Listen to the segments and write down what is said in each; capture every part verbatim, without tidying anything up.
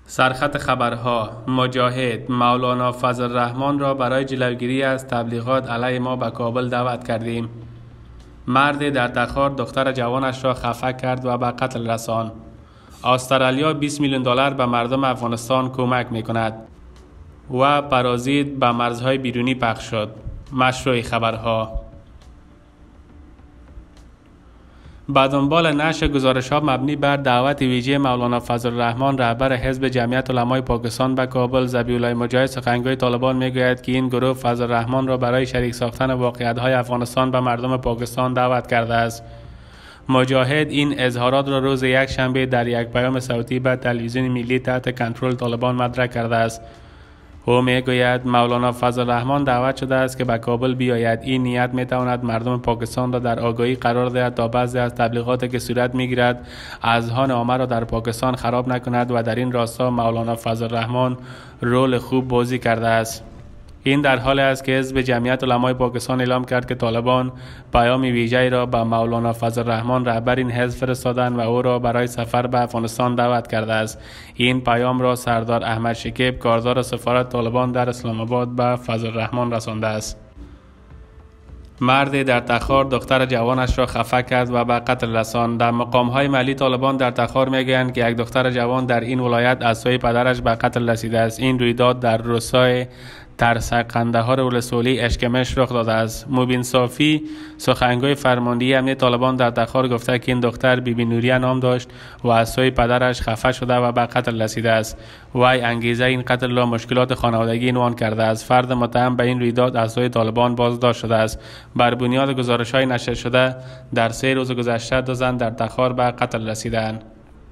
سرخط خبرها: مجاهد مولانا فضل الرحمن را برای جلوگیری از تبلیغات علیه ما به کابل دعوت کردیم. مردی در تخار دختر جوانش را خفه کرد و به قتل رساند. استرالیا بیست میلیون دلار به مردم افغانستان کمک می کند و پارازیت به مرزهای بیرونی پخش شد. مشروع خبرها: به دنبال نشر گزارش‌ها مبنی بر دعوت ویژه مولانا فضل الرحمن رهبر حزب جمعیت علمای پاکستان به کابل، ذبیح الله مجاهد سخنگوی طالبان میگوید که این گروه فضل الرحمن را برای شریک ساختن واقعیت‌های افغانستان به مردم پاکستان دعوت کرده است. مجاهد این اظهارات را روز یک شنبه در یک پیام صوتی به تلویزیون ملی تحت کنترل طالبان مطرح کرده است. او میگوید مولانا فضل الرحمن دعوت شده است که به کابل بیاید. این نیت میتواند مردم پاکستان را در آگاهی قرار دهد تا بعضی از تبلیغاتی که صورت میگیرد اذهان عامه را در پاکستان خراب نکند و در این راستا مولانا فضل الرحمن رول خوب بازی کرده است. این در حالی است که حزب جمعیت علمای پاکستان اعلام کرد که طالبان پیام ویژه‌ای را به مولانا فضل الرحمن رهبر این حزب فرستادند و او را برای سفر به افغانستان دعوت کرده است. این پیام را سردار احمد شکیب کارزار سفارت طالبان در اسلام آباد به فضل الرحمن رسانده است. مردی در تخار دختر جوانش را خفه کرد و به قتل رساند. در مقام‌های محلی طالبان در تخار میگویند که یک دختر جوان در این ولایت از سوی پدرش به قتل رسیده است. این رویداد در روستای ترسک قندهار ولسوالی اشکمش رخ داده است. مبین صافی سخنگوی فرماندهی امنیت طالبان در تخار گفته که این دختر بیبی نوریه نام داشت و از سوی پدرش خفه شده و به قتل رسیده است. وی انگیزه این قتل را مشکلات خانوادگی عنوان کرده است. فرد متهم به این رویداد از سوی طالبان بازداشت شده است. بر بنیاد گزارش‌های نشر شده در سه روز گذشته دو زن در تخار به قتل رسیدند.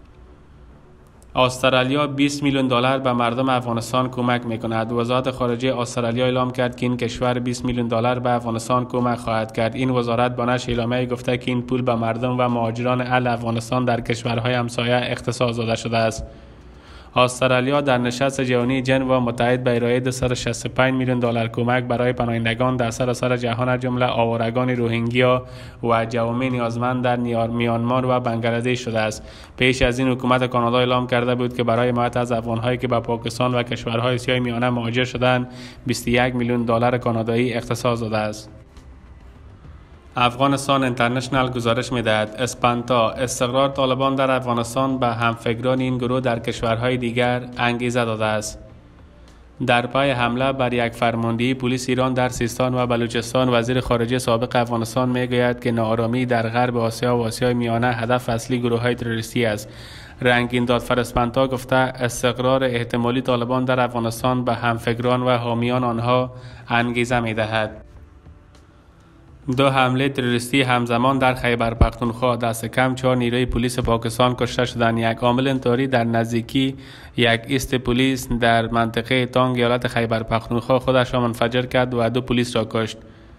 استرالیا بیست میلیون دلار به مردم افغانستان کمک می‌کند. وزارت خارجه استرالیا اعلام کرد که این کشور بیست میلیون دلار به افغانستان کمک خواهد کرد. این وزارت با نشر اعلامیه گفته که این پول به مردم و مهاجران اهل افغانستان در کشورهای همسایه اختصاص داده شده است. استرالیا در نشست جهانی ژنو متحد به ارائه دویست و شصت و پنج میلیون دلار کمک برای پناهندگان در سراسر جهان از جمله آوارگان روهینگیا و جوامع نیازمند در میانمار و بنگلادش شده است. پیش از این حکومت کانادا اعلام کرده بود که برای حمایت از افغان‌هایی که به پاکستان و کشورهای آسیای میانه مهاجر شدند بیست و یک میلیون دلار کانادایی اختصاص داده است. افغانستان اینترنشنال گزارش می‌دهد اسپانتا استقرار طالبان در افغانستان به همفکران این گروه در کشورهای دیگر انگیزه داده است. در پای حمله بر یک فرماندهی پلیس ایران در سیستان و بلوچستان، وزیر خارجه سابق افغانستان میگوید که ناآرامی در غرب آسیا و آسیای میانه هدف اصلی گروه‌های تروریستی است. رنگین دادفر اسپانتا گفته استقرار احتمالی طالبان در افغانستان به همفکران و حامیان آنها انگیزه می‌دهد. دو حمله تروریستی همزمان در خیبر پختونخوا، دست کم چهار نیروی پلیس پاکستان کشته شدند. یک عامل انتحاری در نزدیکی یک ایست پلیس در منطقه تانگ ایالت خیبر پختونخوا خودش را منفجر کرد و دو پلیس را کشت.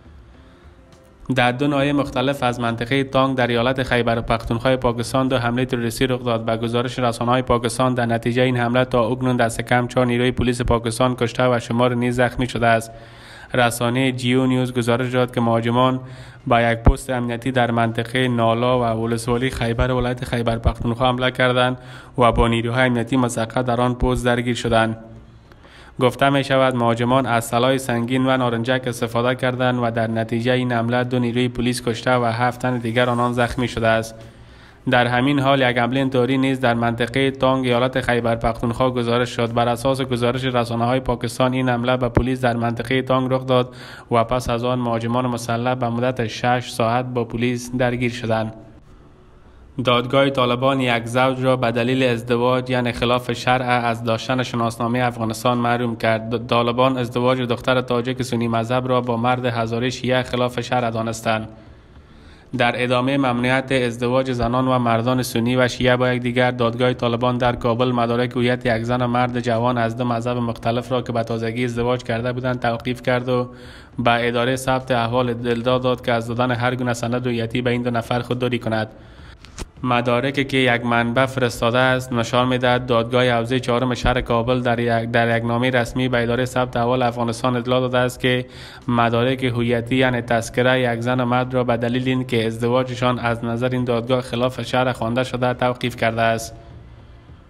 در دو ناحیه مختلف از منطقه تانگ در ایالت خیبر پختونخوا پاکستان دو حمله تروریستی رخ داد. به گزارش رسانه‌های پاکستان در نتیجه این حمله تا اکنون دست کم چهار نیروی پلیس پاکستان کشته و شمار نیز زخمی شده است. رسانه جیو نیوز گزارش داد که مهاجمان با یک پست امنیتی در منطقه نالا و ولسوالی خیبر ولایت خیبر پختونخوا حمله کردند و با نیروهای امنیتی مسلح در آن پست درگیر شدند. گفته می شود مهاجمان از سلاح سنگین و نارنجک استفاده کردند و در نتیجه این حمله دو نیروی پلیس کشته و هفت تن دیگر آنان زخمی شده است. در همین حال یک حمله انتحاری نیز در منطقه تانگ ایالت خیبر پختونخوا گزارش شد. بر اساس گزارش رسانه‌های پاکستان این حمله به پلیس در منطقه تانگ رخ داد و پس از آن مهاجمان مسلح به مدت شش ساعت با پلیس درگیر شدند. دادگاه طالبان یک زوج را به دلیل ازدواج یعنی خلاف شرع از داشتن شناسنامه افغانستان محروم کرد. طالبان ازدواج دختر تاجیک سنی مذهب را با مرد هزاره شیعه خلاف شرع دانستند. در ادامه ممنوعیت ازدواج زنان و مردان سنی و شیعه با یکدیگر، دادگاه طالبان در کابل مدارک هویت یک زن و مرد جوان از دو مذهب مختلف را که به تازگی ازدواج کرده بودند توقیف کرد و به اداره ثبت احوال دلدار داد که از دادن هر گونه سند هویتی به این دو نفر خودداری کند. مدارکی که یک منبع فرستاده است نشان می‌دهد دادگاه حوزه چهارم شهر کابل در یک در یک نامه رسمی به اداره ثبت احوال افغانستان اطلاع داده است که مدارک هویتی یعنی تذکره یک زن و مرد را به دلیل اینکه ازدواجشان از نظر این دادگاه خلاف شرع خوانده شده توقیف کرده است.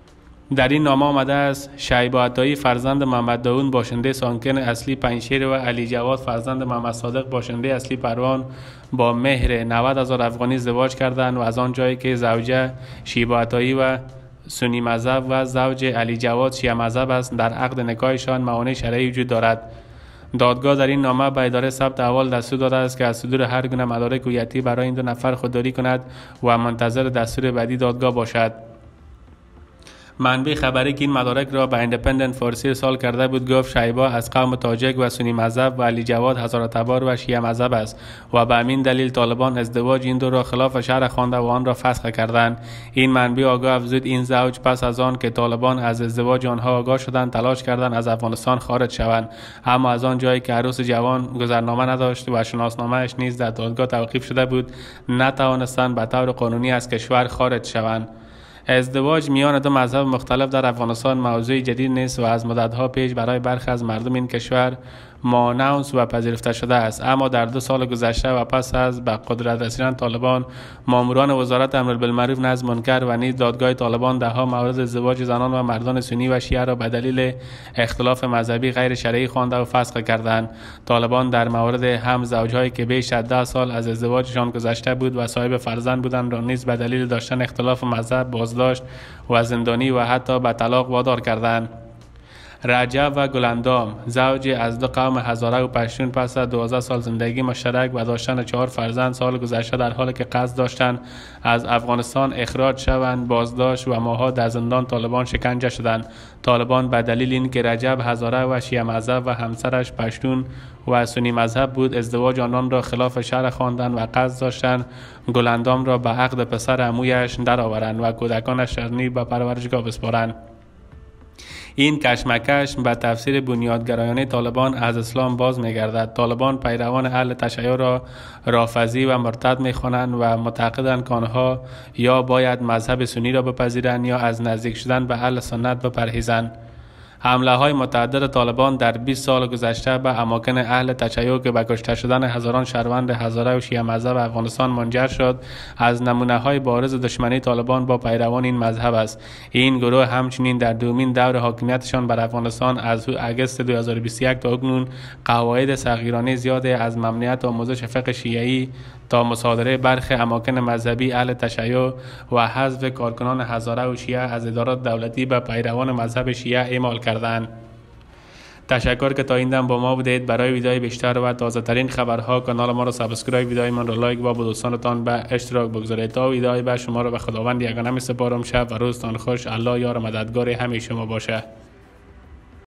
در این نامه آمده است شیبه عطایی فرزند محمد داوود باشنده سانکن اصلی پنجشیر و علی جواد فرزند محمد صادق باشنده اصلی پروان با مهر نود هزار افغانی ازدواج کردند و از آن جایی که زوجه شیبه عطایی و سنی مذهب و زوج علی جواد شیعه مذهب است در عقد نکاحشان موانع شرعی وجود دارد. دادگاه در این نامه به اداره ثبت احوال دستور داده است که از صدور هر گونه مدارک هویتی برای این دو نفر خودداری کند و منتظر دستور بعدی دادگاه باشد. منبع خبری که این مدارک را به ایندیپندنت فارسی ارسال کرده بود گفت شیبه از قوم تاجک و سنی مذهب و علی جواد هزاره تبار و شیعه مذهب است و به همین دلیل طالبان ازدواج این دو را خلاف شرع خوانده و آن را فسخ کردند. این منبع آگاه افزود این زوج پس از آن که طالبان از ازدواج آنها آگاه شدند تلاش کردند از افغانستان خارج شوند، اما از آن جایی که عروس جوان گذرنامه نداشت و شناسنامه‌اش نیز در دادگاه توقیف شده بود نتوانستند به طور قانونی از کشور خارج شوند. ازدواج میان دو مذهب مختلف در افغانستان موضوع جدید نیست و از مدت‌ها پیش برای برخی از مردم این کشور مانوس و پذیرفته شده است، اما در دو سال گذشته و پس از به قدرت رسیدن طالبان ماموران وزارت امر بالمعروف نظم منکر و نیز دادگاه طالبان دهها مورد ازدواج زنان و مردان سنی و شیعه را به دلیل اختلاف مذهبی غیر شرعی خوانده و فسخ کردند. طالبان در مورد هم زوجهایی که بیش از ده سال از ازدواجشان گذشته بود و صاحب فرزند بودند را نیز به دلیل داشتن اختلاف مذهب بازداشت و زندانی و حتی به طلاق وادار کردند. رجب و گلندام زوج از دو قوم هزاره و پشتون پس از دوازده سال زندگی مشترک و داشتن چهار فرزند سال گذشته در حالی که قصد داشتند از افغانستان اخراج شوند بازداشت و ماه‌ها در زندان طالبان شکنجه شدند. طالبان به دلیل اینکه رجب هزاره و شیعه مذهب و همسرش پشتون و سنی مذهب بود ازدواج آنان را خلاف شرع خواندند و قصد داشتند گلندام را به عقد پسر عمویش درآورند و کودکانش را نیز به پرورشگاه بسپارند. این کشمکش به تفسیر بنیادگرایانه طالبان از اسلام باز می‌گردد. طالبان پیروان اهل تشیع را رافضی و مرتد می‌خوانند و معتقدند که آنها یا باید مذهب سنی را بپذیرند یا از نزدیک شدن به اهل سنت بپرهیزند. حمله های متعدد طالبان در بیست سال گذشته به اماکن اهل تشیع که به کشته شدن هزاران شهروند هزاره و شیعه مذهب افغانستان منجر شد از نمونه های بارز دشمنی طالبان با پیروان این مذهب است. این گروه همچنین در دومین دور حاکمیتشان بر افغانستان از اگست دو هزار و بیست و یک تا اکنون قواعد صغیرانه زیاده از ممنوعیت آموزش فقه شیعی تا مصادره برخی اماکن مذهبی اهل تشیع و حذف کارکنان هزاره و شیعه از ادارات دولتی به پیروان مذهب شیعه اعمال کردند. تشکر که تا این دم با ما بودید. برای ویدیوهای بیشتر و تازه ترین خبرها کانال ما را سابسکرایب، ویدیوهای من را لایک و با دوستانتان به اشتراک بگذارید. تا ویدیوهای بعد شما را به خداوند یگانه می سپارم. شب و روزتان خوش. الله یار و مددگار همه شما باشه.